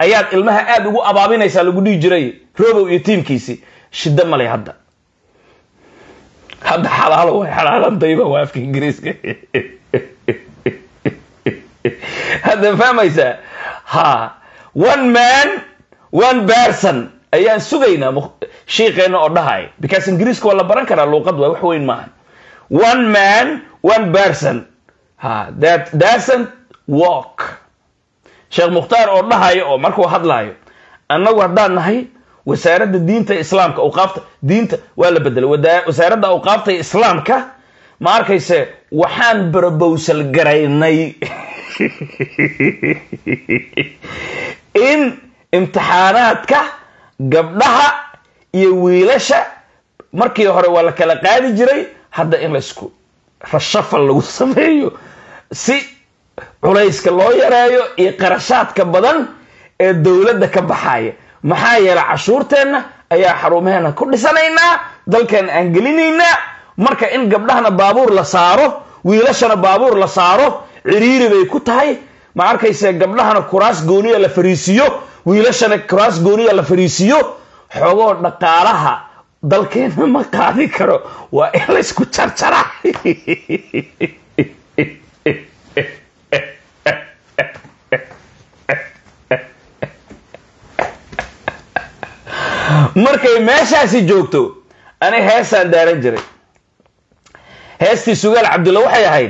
ayaad ilmaha aad ugu abaabinaysaa lagu dhihi jiray Robow iyo tiimkiisi shida malay hadda xalaal way xalaalan dayba waa afka Ingiriiska هذا فهميسا ها one man one person ayaan sugayna sheekheena oo dhahay because Ingiriiska wala baran kara luqad wax weyn maahan one man one person ha that doesn't walk Sheekh Mukhtaar oo dhahay oo markuu hadlaayo annagu hadaan nahay wasaaradda diinta islaamka oo qaabta diinta waa la bedelay wasaaradda oo qaabta islaamka ma arkayse waxaan proposal garaynay in imtixaanaadka gabdhaha iyo wiilasha markii hore waa la kala qaadi jiray hadda in la isku rashafal lagu sameeyo si culayska loo yareeyo iyo qarashaadka badan ee dawladda ka baxaya maxaa yeelay cashuurteena ayaa xarumaheena ku dhisanaynaa dalkan aan gelinaynaa marka in gabdhahana baabuur la saaro wiilashana baabuur la saaro ciriiri bay ku tahay ma arkayse gabdhahana kuraas gooniya la fariisiyo wiilashana kuraas gooniya la fariisiyo xogo dhaqaalaha dalkeena ma qaadi karo waa in la isku jarjara markay meeshaasi joogto ani heesaan daaran jiray heestii Sugaal Cabdulla waxay ahayd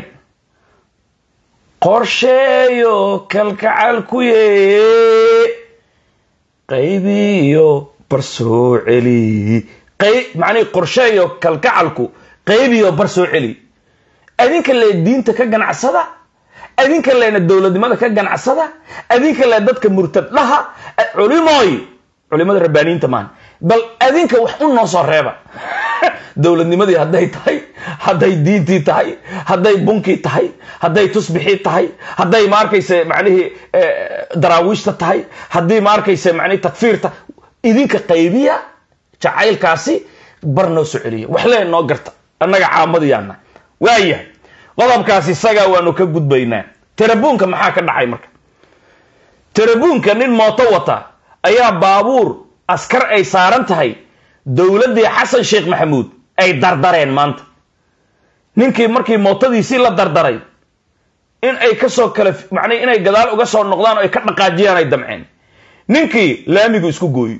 qorsheeyo kalkacal ku yee qaybiyo barsoo celi macnii qorsheeyo kalkacalku qaybiyo barsoo celi adinka le diinta ka ganacsada adinka leena dawladnimada ka ganacsada adinka le dadka murtadlaha culimada rabbaaniinta maan bal adinka wax u noo soo reeba dawladnimadii hadday tahay hadday diintii tahay hadday bunkii tahay hadday tusbixii tahay hadday ma arkayse macnihii daraawiishta tahay haddii ma arkayse macnihii takfiirta idinka qaybiya jacaylkaasi bar noo soo celiya wax leen noo garta annaga caamadiyaana waayahay qodobkaasi isagaa waanu ka gudbaynaa tarabuunka maxaa ka dhacay marka tarabuunka nin mooto wata ayaa baabuur askar ay saaran tahay dawladdii Xasan Sheekh Maxamuud ay dardareen maanta ninkii markii mootadiisii la dardaray in ay ka soo kala macnay inay gadaal uga soo noqdaan oo ay ka dhaqaajiyaan ay damceen ninkii laamigu isku gooyay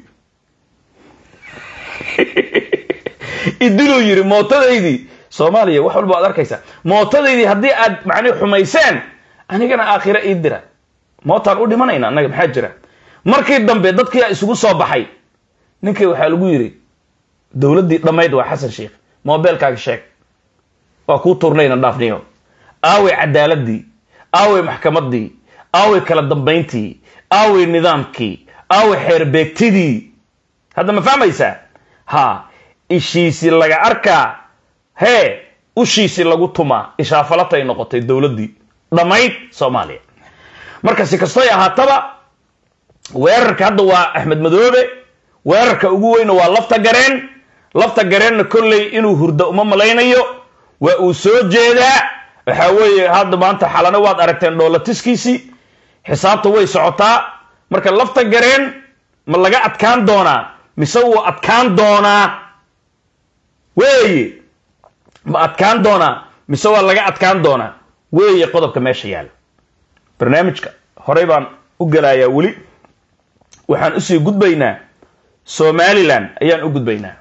idiloo yiri mootadaydii Soomaaliya wax walba aad arkaysa mootadaydii haddii aad macnay xumayseen anigana aakhira ii dira mootaan u dhimanayna annaga maxaa jira markii dambe dadkii isugu soo baxay ninkii waxa lagu yiri dawladdii dhamayd waa Xasan Sheekh mobilkaaga sheeg waa ku turnayna dhaafniyo aaway cadaaladii aaway maxkamadii aaway kala dambeyntii aaway nidaamkii aaway xeer beegtidii hadda ma fahmaysaa ha ishiisi laga arkaa hee ushiisi lagu tumaa ishaafalatay noqotay dawladdii dhamayd Soomaaliya marka si kastoo ahaataba weerarka hadda waa Axmed Madoobe weerarka ugu weyn waa lafta gareen kolley inuu hurdo uma malaynayo waa uu soo jeedaa waxa weeye hadda maanta xalana waad aragteen dhoolatiskiisi xisaabta way socotaa marka lafta gareen ma laga adkaan doonaa mise uu adkaan doonaa weeye ma adkaan doonaa mise waa laga adkaan doonaa weeye qodobka meesha yaala barnaamijka horey baan u galayaa weli waxaan u sii gudbaynaa Somaliland ayaan u gudbaynaa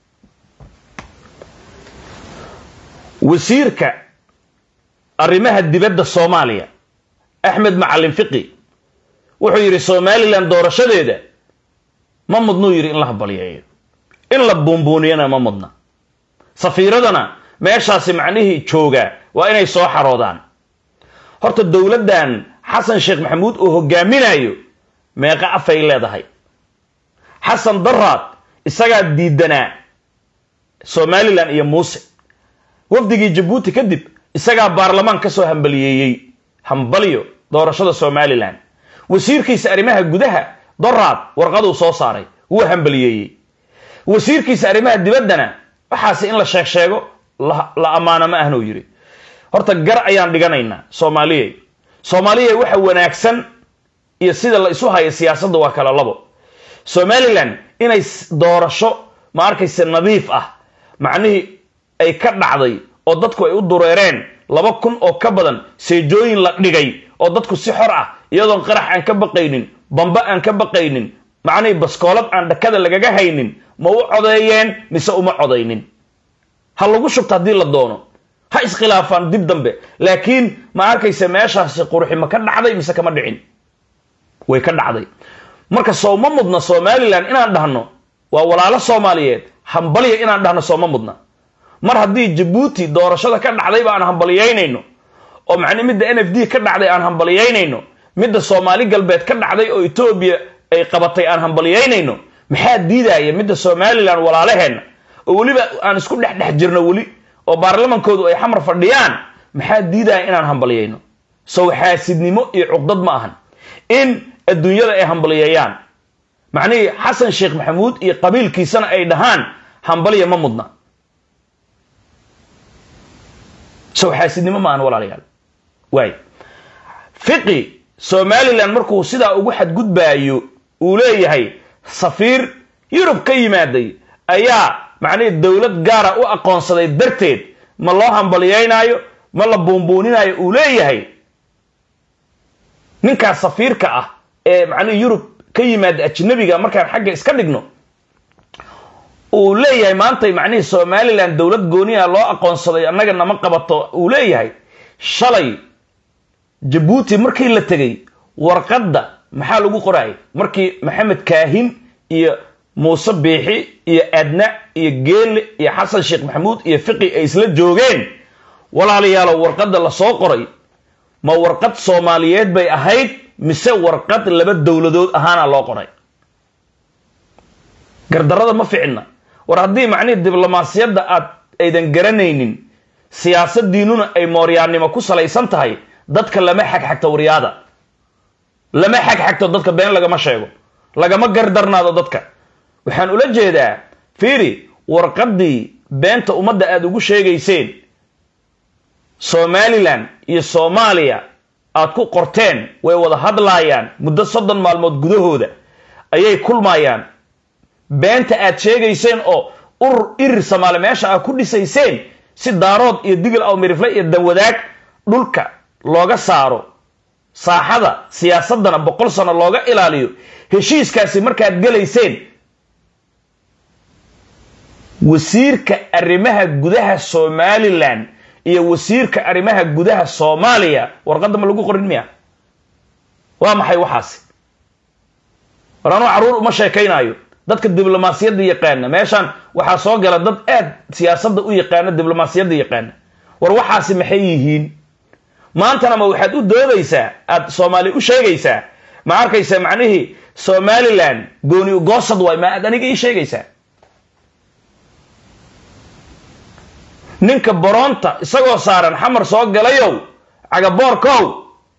wasiirka arrimaha dibadda Soomaaliya Axmed Macalin Fiqi wuxuu yiri Somaliland doorashadeeda ma mudno yiri in la habaliyeeyo in la buunbuuniyana ma mudna safiiradana meeshaasi macnihii jooga waa inay soo xaroodaan horta dawladdan Xasan Sheekh Maxamuud oo hogaaminayo meeqa afay leedahay Xasan Daraad isaga diidana Somaliland iyo Muuse wafdigii Djibouti kadib isaga baarlamaan ka soo hambaliyo doorashada Somaliland wasiirkiisa arrimaha gudaha Daraad warqadu soo saaray wuu hambaliyay wasiirkiisa arrimaha dibaddana waxaas in la sheego la amaana ma ahno yiri horta gar ayaan dhiganaynaa Soomaaliya waxa wanaagsan iyo sida la isu hayo siyaasadda waa kala labo. Somaliland inay doorasho ma arkaysa nadiif ah macnihii ay ka dhacday oo dadku ay u dureereen 2,000 oo ka badan seejooyin la dhigay oo dadku si xor ah iyadoo qarax aan ka baqaynin bamba aan ka baqaynin macnihii baskoolad aan dhakada lagaga haynin ma u codeeyeen mise uma codeynin. ha lagu shubto haddii la doono ha iskhilaafaan dib dambe laakiin ma arkaysa meeshaasi qurxi ma ka dhacday mise kama dhicin way ka dhacday. marka sooma mudna Somaliland inaan dhahno waa walaalo Soomaaliyeed hambaliya inaan dhahno sooma mudna. mar haddii Djibouti doorashada ka dhacday baan hambaliyeynayno oo macni midda NFD ka dhacday aan hambaliyeynayno midda Soomaali galbeed ka dhacday oo Ethiopia ay qabatay aan hambaliyeynayno maxaa diidaya midda Somaliland walaalaheena oo waliba aan isku dhex jirno wali oo baarlamaankoodu ay xamar fadhiyaan maxaa diidaya inaan hambaliyeyno. soo xaasidnimo iyo cuqdad ma ahan in adduunyada ay hambaliyayaan macni Xasan Sheekh Maxamuud iyo qabiilkiisana ay dhahaan hambaliya ma mudna. soo xaasidnimo ma ahan walaalayaal. way fiqi Somaliland markuu sida ugu xadgudbaayo uu leeyahay safiir Yurub ka yimaaday ayaa macni dawlad gaar ah u aqoonsaday darteed ma loo hambaliyeynayo ma la boonbooninayo uu leeyahay ninka safiirka ah ee macni Yurub ka yimaad ajnabiga markaan xagga iska dhigno uu leeyahay maanta macni Somaliland dawlad gooni ah loo aqoonsaday annaga nama qabato uu leeyahay. shalay Djibouti markii la tagay warqadda maxaa lagu qoray markii Maxamed Kaahin iyo Muuse Biixi iyo Adna iyo Geele iyo Xasan Sheekh Maxamuud iyo Fiqi ay isla joogeen walaalayaal warqadda la soo qoray ma warqad Soomaaliyeed bay ahayd mise warqad laba dawladood ahaana loo qoray. gardarada ma ficna war haddii macni diblomaasiyadda aad aydan garanaynin siyaasadiinuna ay mooryaannimo ku salaysan tahay dadka lama xagxagto wariyada lama xagxagto dadka been lagama sheego lagama gardarnaado dadka. waxaan ula jeedaa fiiri warqadii beenta ummadda aad ugu sheegayseen Somaliland iyo Soomaaliya aad ku qorteen way wada hadlaayaan muddo 30 maalmood gudahooda ayay kulmayaan. beenta aad sheegayseen oo irir Soomaali meesha aad ku dhisayseen si daarood iyo digil aw mirifle iyo dawadaag dhulka looga saaro saaxada siyaasadana 100 sano looga ilaaliyo heshiiskaasi markaad galayseen wasiirka arrimaha gudaha Somaliland iyo wasiirka arrimaha gudaha Soomaaliya warqadda ma lagu qorin miya waa maxay waxaasi. warano caruur uma sheekaynayo dadka diblomaasiyadda yaqaan meeshan waxa soo gala dad aad siyaasadda u yaqaan diblomaasiyadda yaqaan war waxaasi maxay yihiin maantana ma waxaad u doodaysaa aad Soomaali u sheegaysaa ma arkaysa macnaheedu Somaliland gooni u goosad way ma aad aniga ii sheegaysaa. ninka Boronta isagoo saaran xamar soo galayow cagaboorkow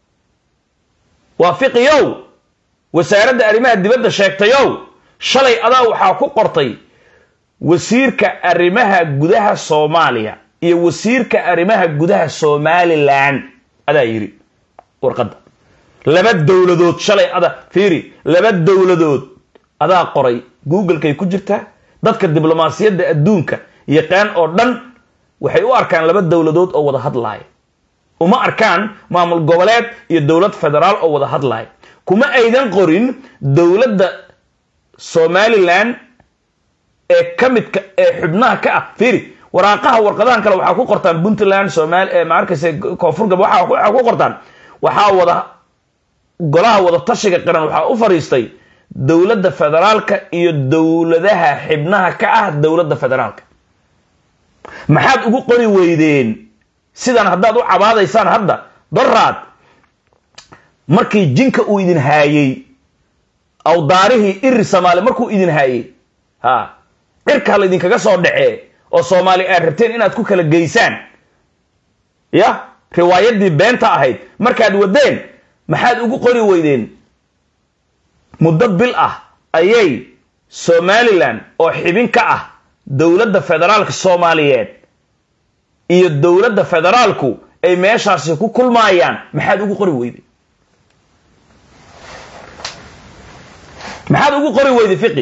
waafiqiyow wasaaradda arrimaha dibadda sheegtayow shalay adaa waxaa ku qortay wasiirka arrimaha gudaha Soomaaliya iyo wasiirka arrimaha gudaha Somaliland adaa yiri warqadda laba dawladood shalay ada fiiri laba dawladood adaa qoray Google-kay ku jirtaa dadka diblomaasiyadda adduunka yaqaan oo dhan waxay u arkaan laba dawladood oo wada hadlaaya uma arkaan maamul goboleed iyo dawlad federaal oo wada hadlaaya. kuma aydan qorin dawladda Somaliland ee kamidka ee xubnaha ka ah fiiri waraaqaha warqadahan kale waxa ku qortaan Puntland Soomaali ma arkaysa koonfur gab waxa ku qortaan waxa wada golaha wada tashiga qaran waxa u fariistay dawladda federaalka iyo dawladaha xubnaha ka ah dawladda federaalka. maxaad ugu qori weydeen sidan haddaad u cabaadaysaan hadda daraad markii jinka uu idin haayay aw daarihii irir Soomaali markuu idin haayay cirka la idin kaga soo dhacee oo Soomaali ay rabteen inaad ku kala geysaan ya riwaayadii beenta ahayd markaad wadeen maxaad ugu qori weydeen muddo bil ah ayay Somaliland oo xibin ka ah dawladda federaalka Soomaaliyeed iyo dawladda federaalku ay meeshaasi ku kulmayaan maxaad ugu qori weydeen maxaad ugu qori weyday fiqi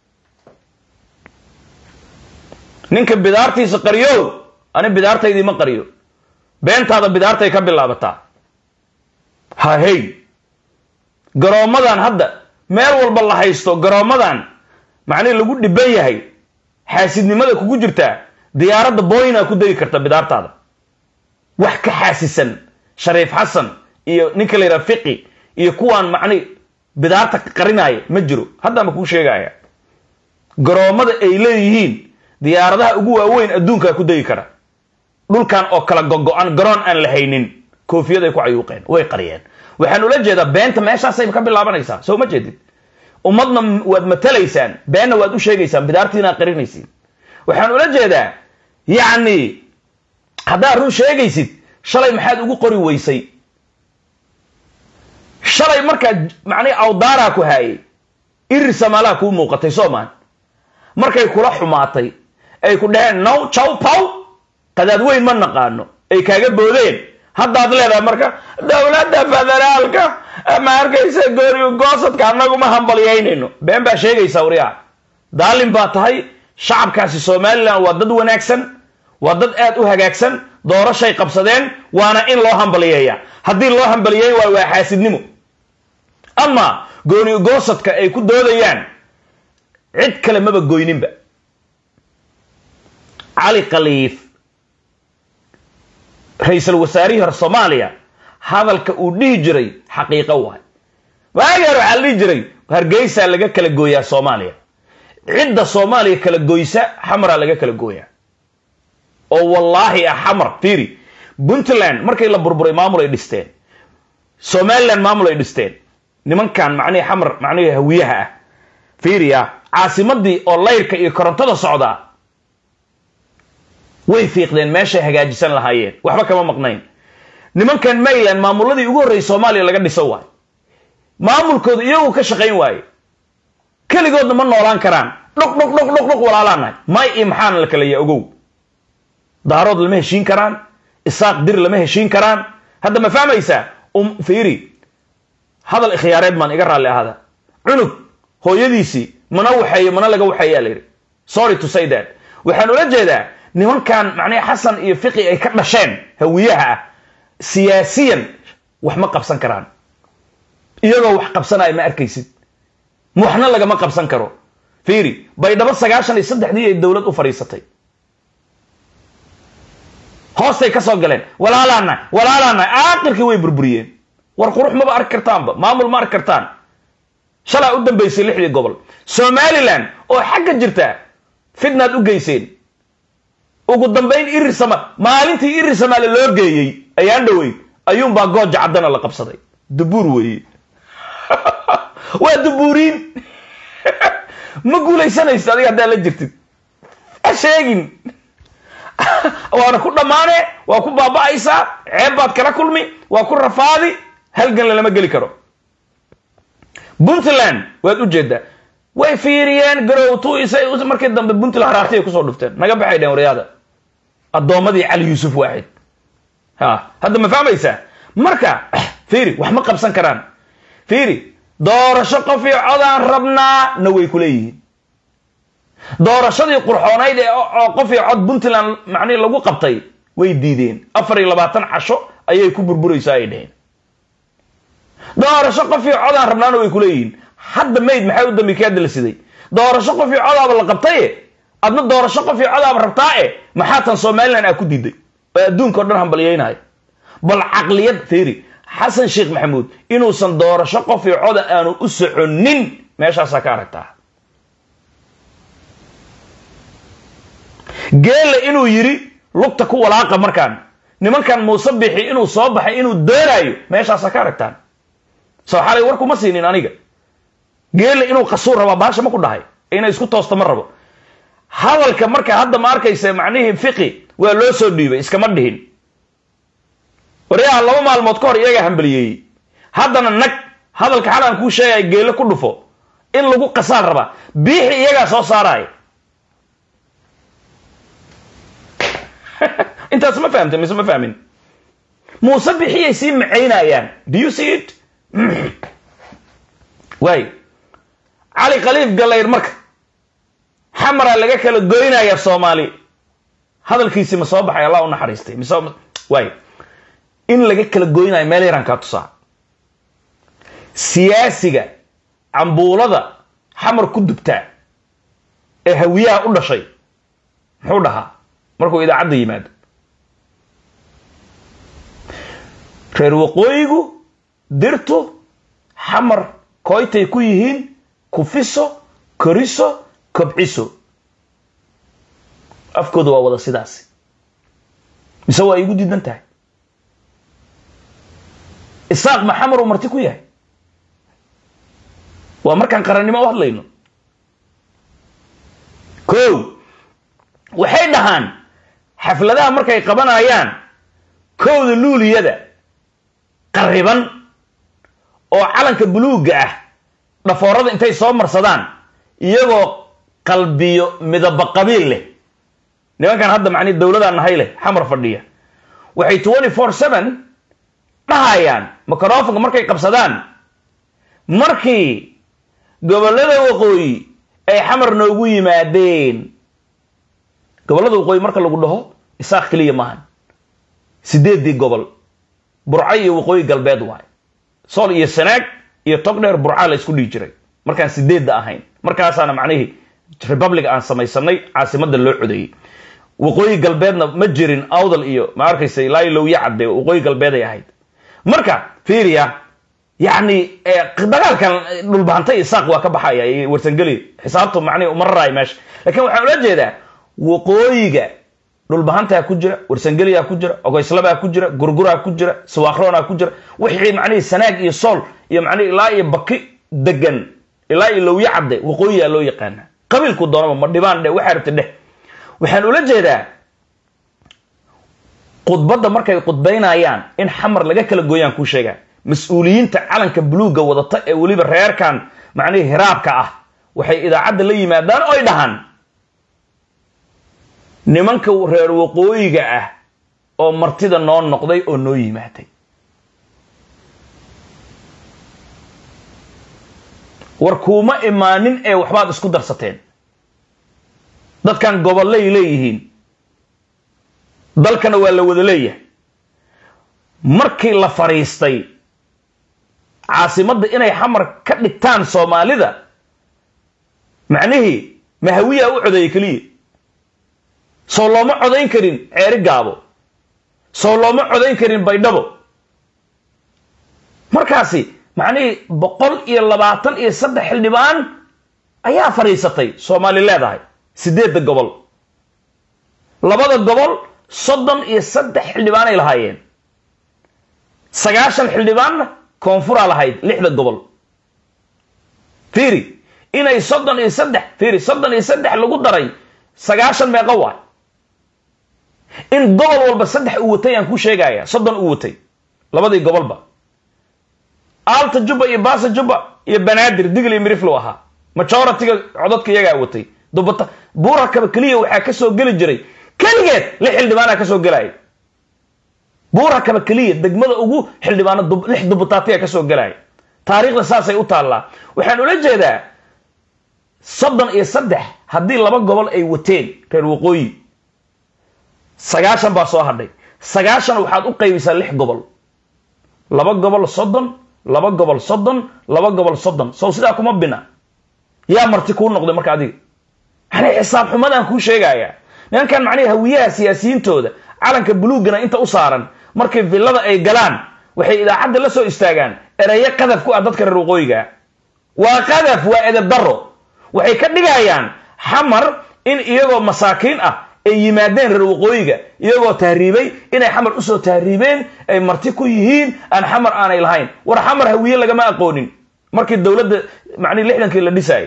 ninka bidaartiisa qariyo ani bidaartaydii ma qariyo beentaada bidaartay ka bilaabataa ha hey garoomadan hadda meel walba la haysto garoomadan macnii lagu dhiban yahay xaasidnimada kugu jirtaa diyaaradda booyina ku degi karta bidaartaada wax ka xaasisan shariif xasan iyo ninka la yidhaha fiqi iyo kuwaan macnii bidaarta qarinaya ma jiro hadda ma kuu sheegaya garoomada ay leeyihiin diyaaradaha ugu waaweyn adduunka ku degi kara dhulkan oo kala gogo'an garoon aan la haynin koofiyad ay ku cayuuqeen way qariyeen waxaan ula jeedaa beenta meeshaasay ka bilaabanaysaa soo ma jeedid ummadna waad matalaysaan beenna waad u sheegaysaan bidaartiina qarinaysiin waxaan ula jeedaa yacni haddaad run sheegaysid shalay maxaad ugu qori weysay shalay markaad macnii awdaaraa ku haayay irir samaalaa kuu muuqatay soomaan markay kula xumaatay ay ku dhaheen now chow pow qadaad weyn ma naqaano ay kaaga boodeen haddaad leedahay marka dowladda federaalka ama arkaysa gooriyo goosadka annagu ma hambalyaynayno been baa sheegaysaa wariyaa daalin baa tahay shacabkaasi somalilan waa dad wanaagsan waa dad aad u hagaagsan doorashay qabsadeen waana in loo hambalyeeya haddii loo hambalyeey waayo waa xaasidnimo ama gooniyo goosadka ay ku doodayaan cid kale maba goyninba cali khaliif ra-iisul wasaarihii hore soomaaliya hadalka uu dhihi jiray xaqiiqo waay waagi hore waxaa la dhihi jiray hargeysaa laga kala gooyaa soomaaliya cidda soomaaliya kala goysa xamraa laga kala gooyaa oo wallaahi ah xamar fiiri puntland markay la burburay maamul ay dhisteen somaliland maamul ay dhisteen nimankan macnihii xamar macnihii hawiyaha ah fiiriya caasimadii oo layrka iyo korontada socdaa way fiiqdeen meeshay hagaajisan lahaayeen waxba kama maqnayn nimankan mayland maamuladii ugu horreeyay soomaaliya laga dhiso waaye maamulkooda iyagu ka shaqayn waaye keligoodna ma noolaan karaan dhuq walaalaanahay may iyo maxaana la kala yaa ogow daarood lama heshiin karaan isaaq dir lama heshiin karaan hadda ma fahmaysaa fiiri hadal ikhyaareed maan iga raalli ahada cunug hooyadiisii mana waxeeyo mana laga waxeeyaa la yidhi sorry to say that waxaan ula jeedaa nimankan macnii xasan iyo fiqi ay ka dhasheen hawiyaha ah siyaasiyan wax ma qabsan karaan iyagoo wax qabsanaya ma arkaysid waxna lagama qabsan karo fiiri baydhabo 93 ay dowlad u fadhiisatay hoostay ka soo galeen walaalaana aakhirkii way burburiyeen war qurux maba arki kartaanba maamul ma arki kartaan shalaa u dambaysay 6 gobol somaliland oo xagga jirta fidnaad u geyseen ugu dambayn maalintii irir samaale loo geeyey ayaan dhawey ayuunbaa gooja caddana la qabsaday dubuur weeye waa dubuuriin ma guulaysanaysid adiga haddaad la jirtid ha sheegin waana ku dhammaane waa ku baaba'aysaa ceeb baad kala kulmi waa ku rafaadi halgan lama geli karo puntland waad u jeedaa way fiiriyeen garowtu isay markii dambe puntland haraartay kusoo dhufteen naga baxay dheen wariyaada addoomadii cali yuusuf waaxid hadda ma fahmaysaa marka fiiri wax ma qabsan karaan fiiri doorasho qof iyo codaan rabnaa na way ku leeyihiin doorashadii qurxoonayd ee oo qof iyo cod puntland macnii lagu qabtay way diideen 24 casho ayay ku burburaysaa ay dheheen doorasho qof iyo codaan rabnaana way ku leeyihiin hadda mayd maxay u dambi ka hadla siday doorasho qof iyo codaaba la qabtay adna doorasho qof iyo codaaba rabtaa maxaa tan Soomaaliland ay ku diiday oo adduunka oo dhan hambalyeynay bal aqliyad fiiri xasan sheekh maxamuud inuusan doorasho qof iyo coda aanu u soconin meeshaas ka aragtaa geela inuu yiri lugta ku walaaqa markaan nimankan Muuse bixi inuu soo baxay inuu doorayo meeshaas ka aragtaan soo xalay war kuma siinin aniga geela inuu qasuur raba baasha ma ku dhahay inay isku toosto ma rabo hadalka marka hadda ma arkaysa macnihii fiqi waa loo soo dhiibay iskama dhihin wariyaha 2 maalmood ka hor iyaga hambaliyay haddana nag hadalka xalaan ku sheegay geela ku dhufo in lagu qasaal raba biixi iyaga soo saaray intaas ma fahamtay mise ma fahmin Muuse bixiyay si macaynayaan do you see it way علي خليف قال مركا حمرا لغا كلا غوينا يا صومالي هذا الكيسي مصوبح يا الله ونحريستي واي إن لغا كلا غوينا يا ميلي رانكا تصاع سياسيغا عمبولada حمر كدبتا هويها قلنا شيء حولها مركو إذا عدى يماد reer waqooyigu dirto xamar koytay ku yihiin kufiso koriso kobciso afkoodu waa wada sidaas mise waa igu diidan tahay isaaq maxamar uu marti ku yahay waa markaan qarannimo u hadlayno kow waxay dhahaan xafladaha markay qabanayaan kowda luuliyada qariban oo calanka buluuga ah dhafoorada intay soo marsadaan iyagoo qalbiyo midab qabiil leh nimankan hadda macni dawladda nahay leh xamar fadhiya waxay 24/7 dhahayaan microphone markay qabsadaan markii gobolada waqooyi ay xamar noogu yimaadeen gobolada waqooyi marka lagu dhaho isaaq kaliya maahan 8 gobol burcay iyo waqooyi galbeed waay sool iyo sanaag iyo togdheer burca la isku dhigi jiray markaan 8 ahayn markaasaana macnaheedu republic aan samaysanay caasimadda loo codeeyay waqooyi galbeedna ma jirin awdal iyo ma arkaysay ilaa low yacde waqooyi galbeed ay ahayd marka fiiriya yani dagaalkan dhulbaantay isaaq waa ka baxaya warsangeli xisaabtu macnaheedu umararay meesha laakiin waxaan ula jeedaa waqooyiga dhulbahantaa ku jira warsangeliyaa ku jira ogoyslabaa ku jira gurguraa ku jira siwaaqroonaa ku jira wixii macnihii sanaag iyo sool iyo macnihi ilaa iyo baki degan ilaa iyo lowya cadde waqooyiyaa loo yaqaana qabiilku doonaba ma dhibaan dheh waxaa rabta dheh waxaan ula jeedaa khudbadda markay khudbaynayaan in xamar laga kala gooyaan kuu sheegaa mas-uuliyiinta calanka buluugga wadata ee weliba reerkan macnihii hiraabka ah waxay idaacadda la yimaadaan oy dhahaan nimanka reer waqooyiga ah oo martida noo noqday oo noo yimaaday war kuma imaanin ee waxbaad isku darsateen dadkan gobolay leeyihiin dalkana waa la wada leeyahay markii la fariistay caasimadda inay xamar ka dhigtaan Soomaalida macnihii mahawiya u codeeyay kaliya soo looma codayn karin ceeri gaabo soo looma codayn karin baydhabo markaasi macnihii 123 xildhibaan ayaa fariisatay Soomaali leedahay 8 gobol labada gobol 33 xildhibaan ay lahaayeen 9 xildhibaan koonfura lahayd 6 gobol fiiri inay 33 fiiri 33 lagu daray 9 meeqa waa in gobol walba 3 uu watay aan ku sheegaya 30 uu watay labadii gobolba Alta Juba iyo Baasa Juba iyo Banaadir Digli Miriflo ahaa majority-ga codadka iyaga watay dubata buura kaba kaliya waxa ka soo gali jiray kaligeed la xildhibaana ka soo galay buura kaba kaliya degmada ugu xildhibaana 6 dubataatiya ka soo galay taariikhda saasay u taallaa waxaan ula jeedaa 33 haddii laba gobol ay wateen reer waqooyi 9 baa soo hadhay 9 waxaad u qaybisaa 6 gobol laba gobol 30 laba gobol 30 laba gobol 30 soo sidaa kuma bina yaa marti ku noqday marka adiga hal xisaab xumadaan ku sheegaya ninkan macnaheedu hawiyaha siyaasiyiintooda calanka buluugana inta u saaran markay villada ay galaan waxay idaacadda la soo istaagaan erayo qadaf ku ah dadka reer waqooyiga waa qadaf waa edeb daro waxay ka dhigayaan xamar in iyagoo masaakiin ah ay yimaadeen reer waqooyiga iyagoo tahriibay inay xamar u soo tahriibeen ay marti ku yihiin aan xamar aanay lahayn war xamar hawiye lagama aqoonin markii dawladda macni 60kii la dhisay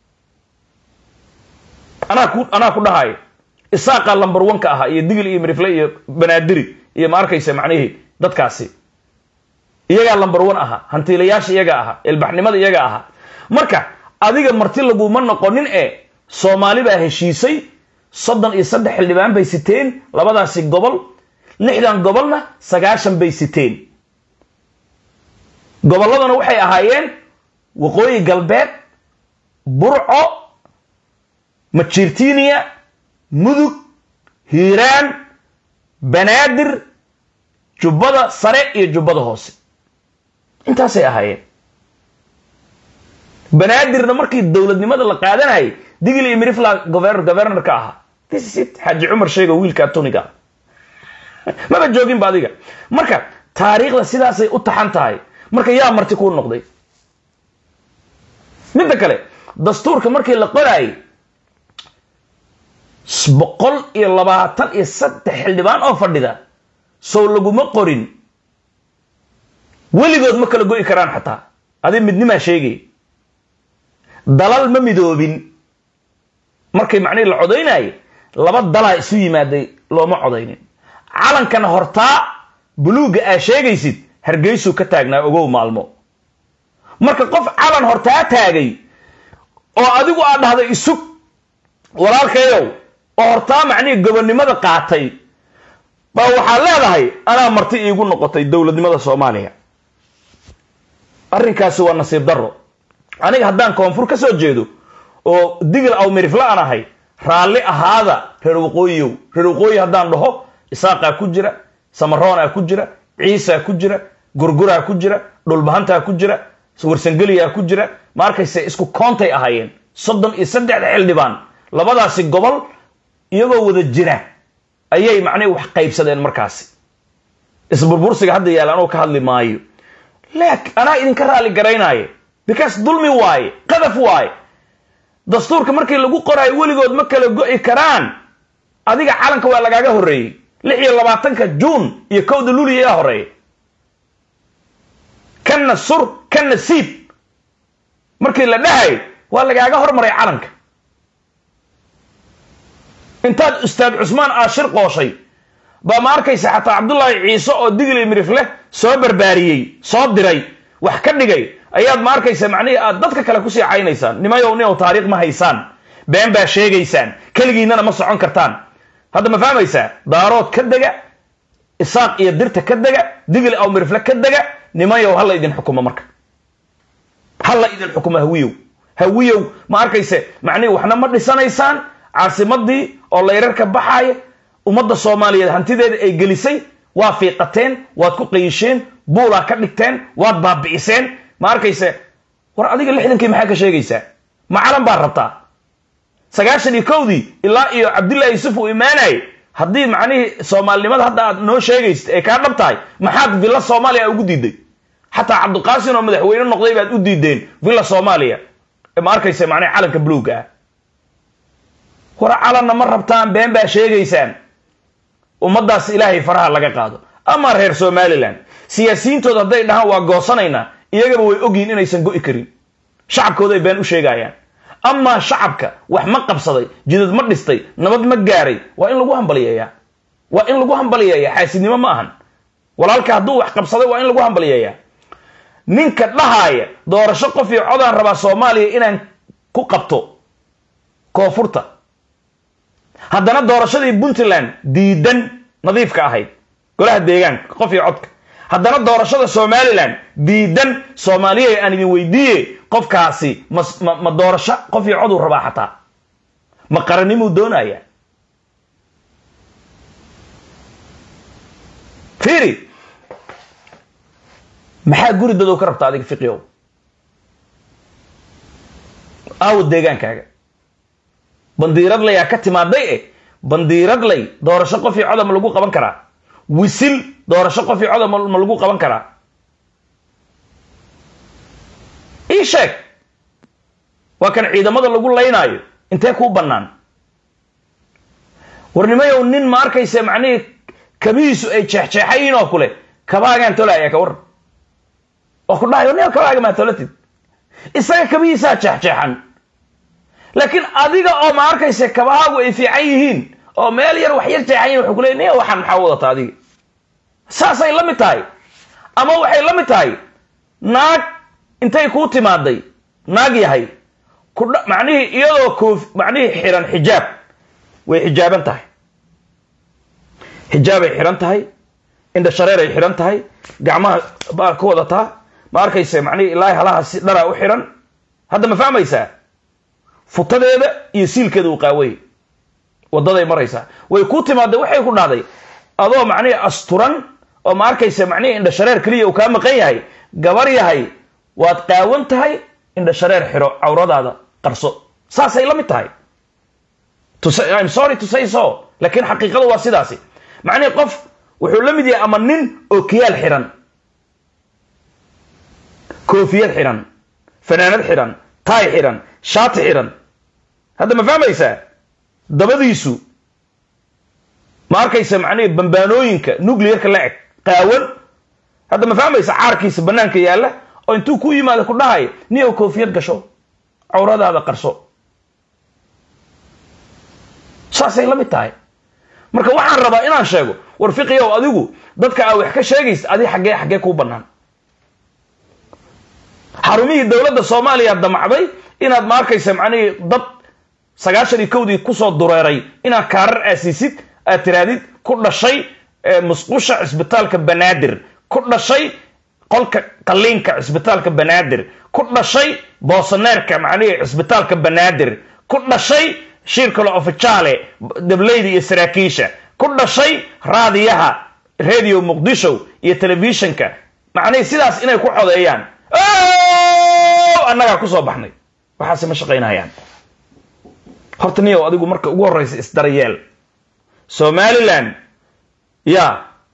ana ku dhahay isaaqa lambar 1 ka aha iyo digil iyo mirifle iyo banaadiri iyo ma arkaysa macnaheedu dadkaasi iyaga lambar 1 aha hantiilayaasha iyaga aha ilbaxnimada iyaga aha marka adiga marti lagu ma noqonin ee Soomaali baa heshiisay 33 xildhibaan bay siteen labadaasi gobol 6 gobolna 9 bay siteen goboladana waxay ahaayeen waqooyi galbeed burco majirtiiniya mudug hiiraan banaadir jubbada sare iyo jubbada hoose intaasay ahaayeen banaadirna markii dowladnimada la qaadanayay digil iyo mirifla governor ka ahaa this is it xaaji cumar sheega wiilka tuniga maba joogin ba adiga marka taariikhda sidaasay u taxan tahay marka yaa marti ku noqday midda kale dastuurka markii la qoraayay 123 xildhibaan oo fadhida soo laguma qorin weligood ma kala go'i karaan xataa adi midnima sheegay dalal ma midoobin markay macnii la codaynay laba dala isu yimaaday looma codaynin calankana hortaa buluuga aa sheegaysid hargeysu ka taagnaa ogow maalmo marka qof calan hortaa taagay oo adigu aad dhahday isug walaalkayow oo hortaa macnii gobonnimada qaatay ba waxaa leedahay anaa marti iigu noqotay dowladnimada Soomaaliya arrinkaasi waa nasiib darro aniga haddaan koonfur ka soo jeedo oo digil aw mirifla aan ahay raalli ahaada reer waqooyi haddaan dhaho isaaqaa ku jira samaroonaa ku jira ciisaa ku jira gurguraa ku jira dhulbahantaa ku jira warsangeliyaa ku jira ma arkayse isku koontay ahaayeen 33 xildhibaan labadaasi gobol iyagoo wada jira ayay macnay wax qaybsadeen markaasi isburbursiga hadda yaalaan oo ka hadli maayo laakiin ana idinka raali garaynaayo because dulmi waaye qadaf waaye dastuurka markii lagu qoraay weligood ma kala go'i karaan adiga calanka waa lagaaga horeeyay 26 Juun iyo 1 Luulyo ayaa horeeyay kana sur kana siib markii la dhahay waa lagaaga hormaray calanka intaad ustaad Cusmaan Aashir qooshay ba ma arkaysa xataa Cabdullaahi Ciise oo digilay mirifle soo barbaariyay soo diray wax ka dhigay ayaad ma arkaysa macnii aad dadka kale ku sii caynaysaan nimayow taariikh ma haysaan been baa sheegaysaan kaligiinana ma socon kartaan hadda ma fahmaysaa daarood ka daga isaaq iyo dirta ka daga digil aw mirifle ka daga nimayow halla idin xukumo marka halla idin xukumo hawiyow ma arkaysa macnii waxna ma dhisanaysaan caasimadii oo leerarka baxay ummadda Soomaaliyeed hantideeda ay gelisay waa fiiqateen waad ku qeeysheen buula ka dhigteen waad baabi'iseen ma arkaysa war adiga 60kii maxaa ka sheegaysaa macalan baa rabtaa 91dii ilaa iyo Cabdullaahi Yusuf uu iimaanay haddii macnii Soomaalinimada hadda aad noo sheegaysid ay ka dhabtahay maxaad villa Soomaaliya ugu diiday xataa Cabdiqaasin oo madaxweyne noqday baad u diideen villa Soomaaliya ma arkaysa macnii calanka buluuga war calanna ma rabtaan been baa sheegaysaan ummadaas Ilaahay faraha laga qaado ama reer Somaliland siyaasiyiintooda haday dhahaan waa goosanayna iyagaba way ogyiin inaysan go'i karin shacabkooda ay been u sheegayaan ama shacabka wax ma qabsaday jidad ma dhistay nabad ma gaaray waa in lagu hambaliyeeyaa xaasidnimo ma ahan walaalka hadduu wax qabsaday waa in lagu hambaliyeeyaa ninka dhahaaya doorasho qof iyo codaan rabaa Soomaaliya inaan ku qabto koonfurta haddana doorashadii Puntland diidan nadiifka ahayd golaha deegaanka qof iyo codka haddana doorashada Somaliland diidan Soomaaliya aan idin weydiiyay qofkaasi ma doorasho qof iyo cod uu rabaa xataa ma qarannimo doonaya fiiri maxaa guri dadoo ka rabtaa adiga fiqiyow aw deegaankaaga bandiirad lay ka timaaday bandiirad lay doorasho qof iyo cod ma lagu qaban karaa wisil doorasho qof iyo cod ma lagu qaban karaa ii sheeg waa kan ciidamada lagu leynaayo intee ku bannaan warnimayow nin ma arkaysa macnii kabiisu ay jeexjeexayn oo kule kabaagan tolaya ka war oo ku dhahayo nin kabaaga ma tolatid isaga kabiisa jeexjeexan laakiin adiga oo ma arkaysa kabaagu ay fiican yihiin oo meel yar wax yar jeexayn wuxuu ku leeyahay waxaan maxaa wadata adiga saasay la mid tahay ama waxay la mid tahay naag intay ku timaaday naag yahay ku macnii iyadoo macnii xiran xijaab way xijaaban tahay xijaab ay xiran tahay inda shareer ay xiran tahay gacmaha baa ku wadataa ma arkaysa macnii ilaahay halaha si dhara u xiran hadda ma fahmaysaa futadeeda iyo siilkeeda uu qaaway wadaday maraysaa way ku timaada waxay ku dhaaday adoo macnii asturan oo ma arkaysa macnii indha shareer kaliya uu ka maqan yahay gabar yahay waad qaawan tahay indha shareer xiro awradaada qarso saasay la mid tahay I'm sorry to say so laakiin xaqiiqadu waa sidaasi macnii qof wuxuu la mid yahay ama nin oo kiyaal xiran koofiyad xiran fanaanad xiran taay xiran shaati xiran hadda ma fahmaysaa dabadiisu ma arkaysa macnii bambaanooyinka nuclearka la eg qaawan hadda ma fahmaysa caarkiisa banaanka yaala oo intuu ku yimaado ku dhahay niyo koofiyad gasho awradaada qarso saasay la mid tahay marka waxaan rabaa inaan sheego war fiqiyow adigu dadka aa wax ka sheegaysa adi xagee ku bannaan xarumihii dowladda Soomaaliya damacday inaad ma arkaysa macnii dad 91dii ku soo dureeray inaad kaarar aasiisid aad tiraadid ku dhashay musqusha cisbitaalka Banaadir ku dhashay qolka qaliinka cisbitaalka Banaadir ku dhashay boosaneerka macnii cisbitaalka Banaadir ku dhashay shirka la oficaale dableyda iyo saraakiisha ku dhashay raadiyaha radio Muqdisho iyo telefishinka macnii sidaas inay ku codeeyaan annaga ku soo baxnay waxaas ma shaqeynayaan horta niyow adigu marka ugu horeysa isdaryeel Somaliland ya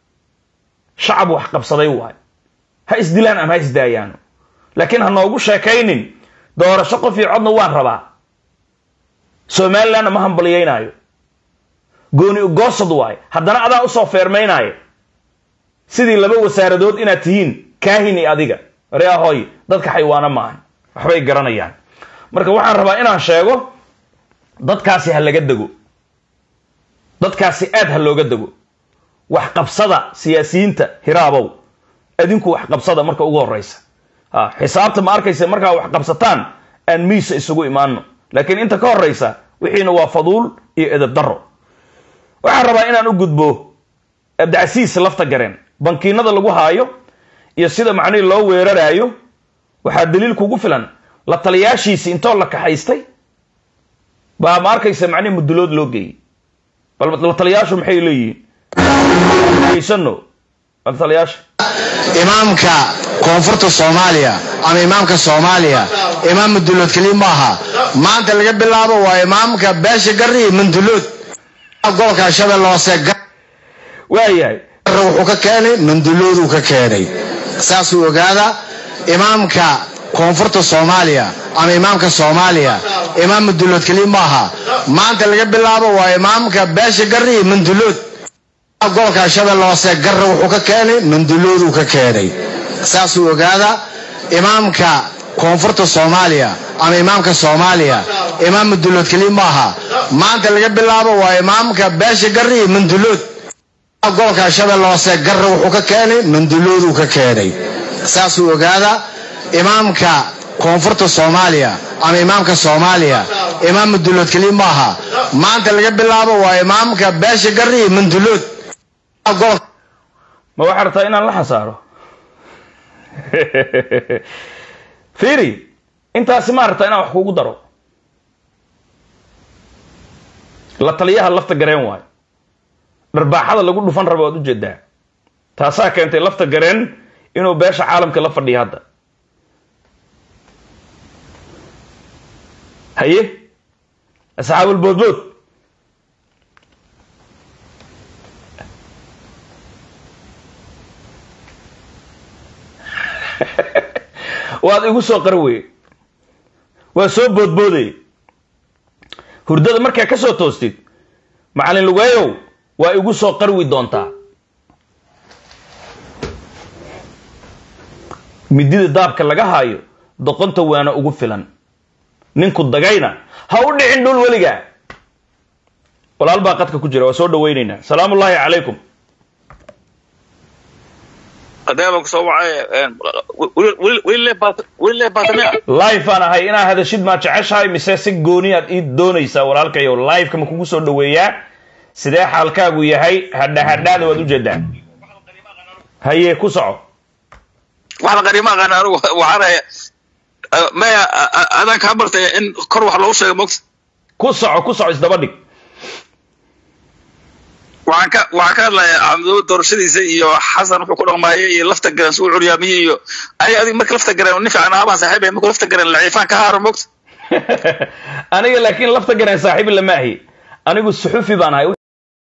shacab wax qabsaday waay ha isdilaan ama ha isdaayaan laakiin ha noogu sheekaynin doorasho qof iyo codna waan rabaa Somaliland ma hambalyeynaayo gooni u goosad waay haddana adaa u soo feermeynaayo sidii laba wasaaradood inaad tihiin kaahini adiga reehoy dadka xayawaana maahan waxbay garanayaan marka waxaan rabaa inaan sheego dadkaasi ha laga dago dadkaasi aad ha looga dago wax qabsada siyaasiyiinta hiraabow adinku wax qabsada marka ugu horeysa xisaabta ma arkaysa marka wax qabsataan aan miisa isugu imaano laakiin inta ka horeysa wixiina waa faduul iyo edeb daro waxaan rabaa inaan u gudbo Abdicasiis lafta gareen bankiinada lagu haayo iyo sida macnii loo weerarayo waxa daliil kugu filan la taliyaashiisi intoo la kaxaystay baa ma arkaysa macnii mudulood loo geeyay bal la taliyaashu maxay leeyihiin aysanno la taliyaashu imaamka koonfurta Soomaaliya ama imaamka Soomaaliya imaam mudulood kaliya maaha maanta laga bilaabo waa imaamka beesha gari mudulood gobolka Shabeellaha waayahay wuxuu ka keenay mudulood uu ka keenay saas uu ogaada imaamka koonfurta Soomaaliya ama imaamka Soomaaliya imaam mudulood kaliya maaha maanta laga bilaabo waa imaamka beesha gari mudulood gobolka Shabeellaha gar wuxuu ka keenay mudulood uu ka keenay saas uu ogaada imaamka koonfurta Soomaaliya ama imaamka Soomaaliya imaam mudulood kaliya maaha maanta laga bilaabo waa imaamka beesha gari mudulood gobolka Shabeellaha gar wuxuu ka keenay mudulood uu ka keenay saas uu ogaada imaamka koonfurta Soomaaliya ama imaamka Soomaaliya imaam mudulood kaliya maaha maanta laga bilaabo waa imaamka beesha gari mudulood ma waxa rabtaa inaan la xasaaro fiiri intaasi ma rabtaa inaan wax kugu daro la taliyaha lafta gareen waay dharbaaxada lagu dhufan rabo waad u jeedaa taasaa keentay lafta gareen inuu beesha caalamka la fadhiyo hadda haye asxaabul boodbood waad igu soo qarwey waa soo boodbooday hurdada markaa ka soo toostid macallin lugeeyow waa igu soo qarwi doontaa midida daabka laga haayo doqonta waana ugu filan ninku dagayna ha u dhicin dhul weliga walaal baa qadka ku jira waa soo dhaweynaynaa salaamullaahi calaykum قدامك صوعي وين live aan ahay inaa hadashid ma jeceshahay mise si gooni aad ii doonaysaa walaalkayo live kama kugu soo dhaweeyaa sidee xaalkaagu yahay hadhaadhaada waad u jeedaa haye ku soco waxa qariima qanaanu waxana ما أنا كبرت إن كروح لو شيء مقص كوسع إصدبادك وعكا لا عمدو دورشدي زي حسن وحكو ما هي لفت جران سوق عريامي أي هذه ما لفت جران ونفع أنا أبغى صاحبي ما لفت جران العيفان كهار مقص أنا لكن لفت جران صاحبي لما هي أنا أقول الصحفي بأنا